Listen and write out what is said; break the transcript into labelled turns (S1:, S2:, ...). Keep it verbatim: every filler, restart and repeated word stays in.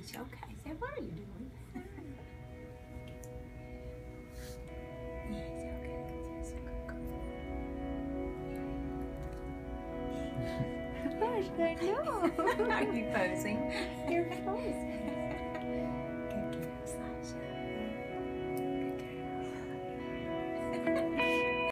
S1: It's okay. Say, what are you doing? Yes, okay. Yes, okay.
S2: Gosh, I know.
S1: Are you posing?
S2: You're posing.